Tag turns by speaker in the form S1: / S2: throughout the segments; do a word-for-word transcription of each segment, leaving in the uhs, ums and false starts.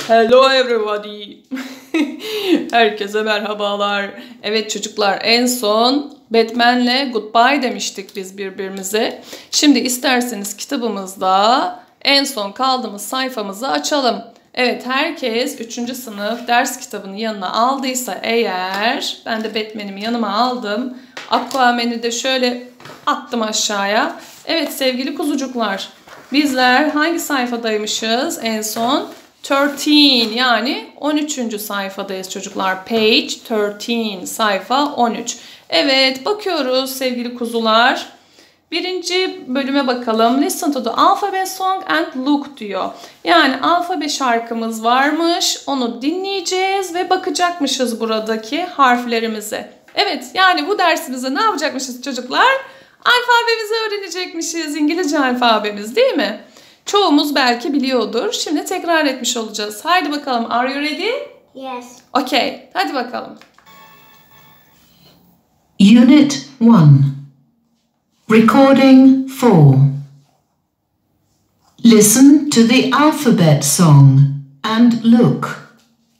S1: Hello everybody. Herkese merhabalar. Evet çocuklar, en son Batman'le goodbye demiştik biz birbirimize. Şimdi isterseniz kitabımızda en son kaldığımız sayfamızı açalım. Evet, herkes üçüncü sınıf ders kitabını yanına aldıysa eğer, ben de Batman'imi yanıma aldım. Aquaman'i de şöyle attım aşağıya. Evet sevgili kuzucuklar, bizler hangi sayfadaymışız en son? on üç, yani on üçüncü sayfadayız çocuklar. Page on üç, sayfa on üç. Evet, bakıyoruz sevgili kuzular. Birinci bölüme bakalım. Listen to the alphabet song and look diyor. Yani alfabe şarkımız varmış. Onu dinleyeceğiz ve bakacakmışız buradaki harflerimize. Evet, yani bu dersimizde ne yapacakmışız çocuklar? Alfabemizi öğrenecekmişiz. İngilizce alfabemiz, değil mi? Çoğumuz belki biliyordur. Şimdi tekrar etmiş olacağız. Haydi bakalım. Are you ready?
S2: Yes.
S1: Okay. Hadi bakalım.
S3: Unit one. Recording four. Listen to the alphabet song and look.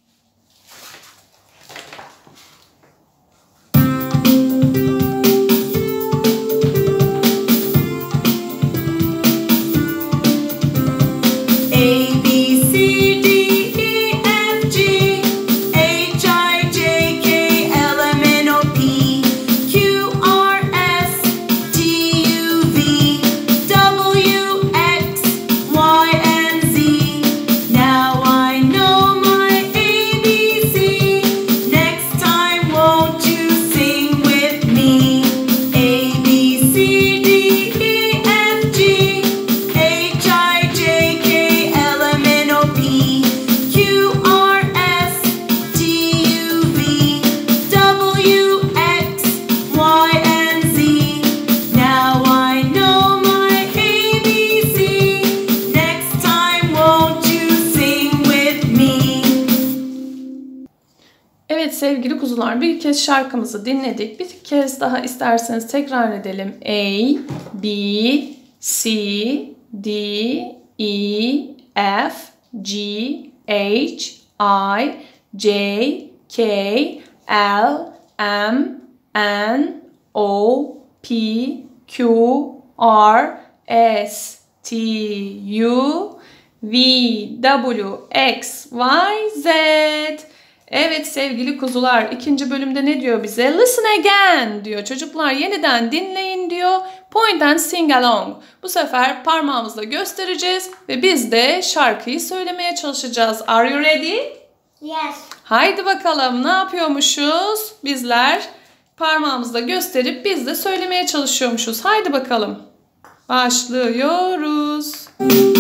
S1: Evet sevgili kuzular, bir kez şarkımızı dinledik. Bir kez daha isterseniz tekrar edelim. A, B, C, D, E, F, G, H, I, J, K, L, M, N, O, P, Q, R, S, T, U, V, W, X, Y, Z. Evet sevgili kuzular, ikinci bölümde ne diyor bize? Listen again diyor. Çocuklar yeniden dinleyin diyor. Point and sing along. Bu sefer parmağımızla göstereceğiz ve biz de şarkıyı söylemeye çalışacağız. Are you ready?
S2: Yes.
S1: Haydi bakalım, ne yapıyormuşuz? Bizler parmağımızla gösterip biz de söylemeye çalışıyormuşuz. Haydi bakalım. Başlıyoruz.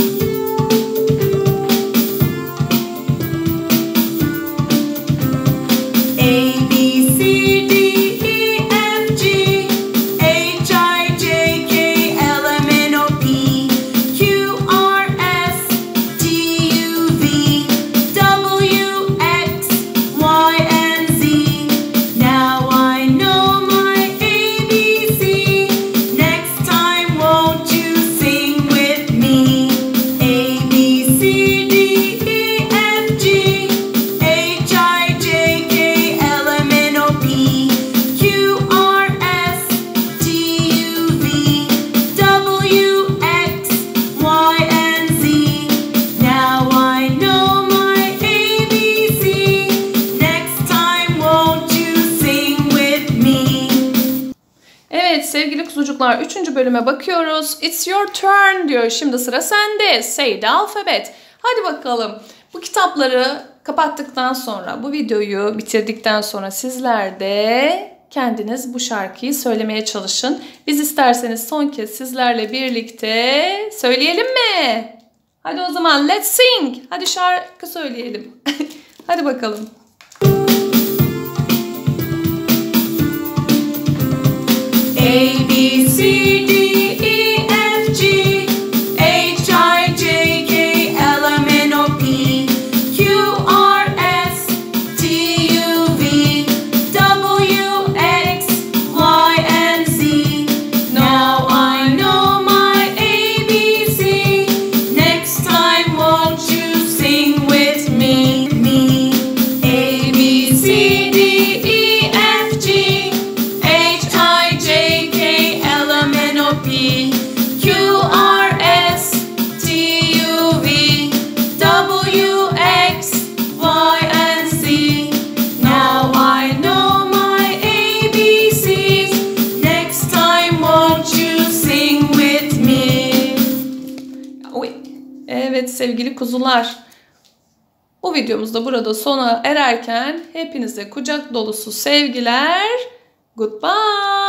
S1: Sevgili kuzucuklar, üçüncü bölüme bakıyoruz. It's your turn diyor. Şimdi sıra sende. Say the alphabet. Hadi bakalım. Bu kitapları kapattıktan sonra, bu videoyu bitirdikten sonra sizler de kendiniz bu şarkıyı söylemeye çalışın. Biz isterseniz son kez sizlerle birlikte söyleyelim mi? Hadi o zaman let's sing. Hadi şarkı söyleyelim. Hadi bakalım.
S2: A, B, C, D, E, F, G, H, I, J, K, L, M, N, O, P, Q, R, S, T, U, V, W, X, Y, and Z. Now I know my A B C. Next time won't you sing with me?
S1: Evet sevgili kuzular. Bu videomuz da burada sona ererken hepinize kucak dolusu sevgiler. Goodbye.